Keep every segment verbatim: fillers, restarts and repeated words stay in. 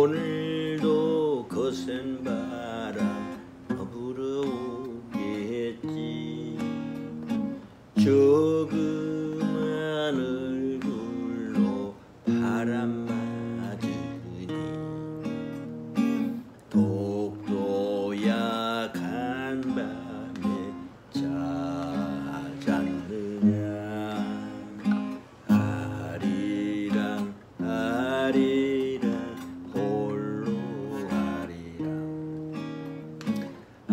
오늘도 거센 바람 불어오겠지. 조그만 얼굴로 바람 맞으니 독도 약한 밤에 잘 잤느냐. 아리랑 아리랑 홀로 아리랑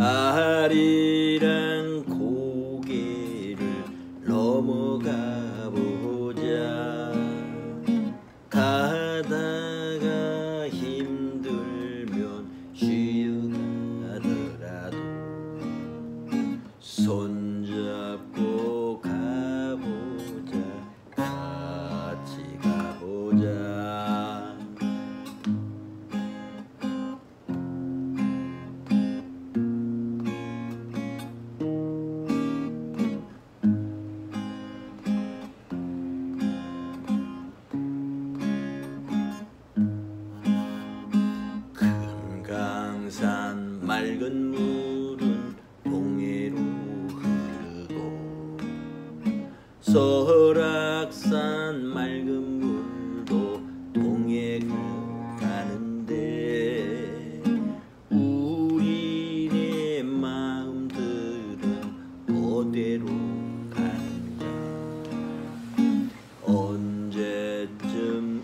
아리랑 고개를 넘어가 보자. 가다가 힘들면 쉬어가더라도 손잡고 가보자. 같이 가보자. 금강산 맑은 물은 동해로 흐르고 설악산 맑은 물도 동해로 가는데 우리네 마음들은 어디로 가는가. 언제쯤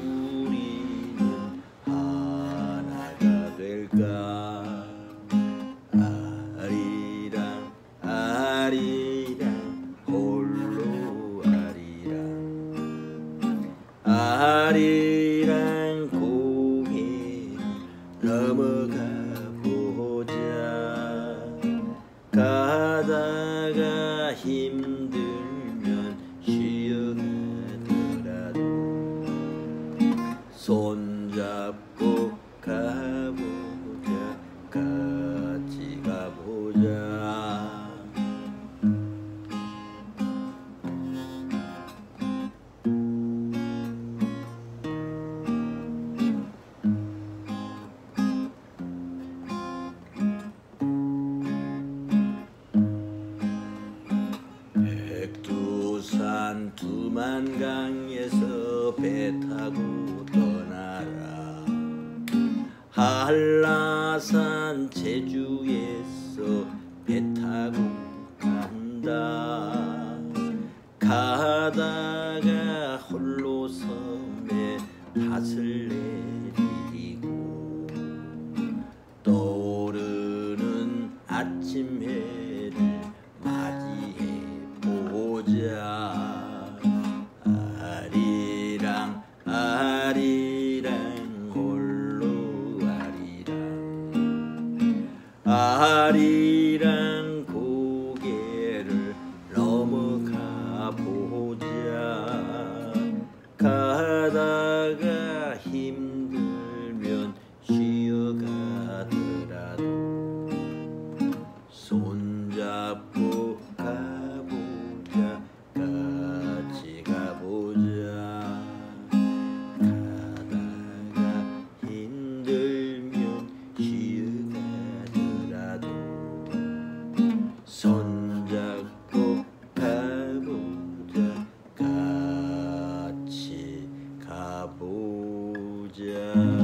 우리는 하나가 될까. 아리랑 아리랑 홀로 아리랑 아리랑 고개 넘어가 보자. 가다가 힘들면 쉬어가더라도 손잡고 가보자. 같이 가보자. 백두산 두만강에서 배 타고 떠나라. 한라산 제주에서 배 타고 간다. 가다가 홀로 섬에 닷을 내리고 떠오르는 아침 해를 맞이해 보자. 아리랑 아리랑 홀로 아리랑 아리랑 고개를 넘어가 보자. 가다가 힘들면 쉬어가더라도 손잡고 가보자. 같이 가보자. 가다가 힘들면 쉬어가더라도 손잡고 가보자. 같이 가보자.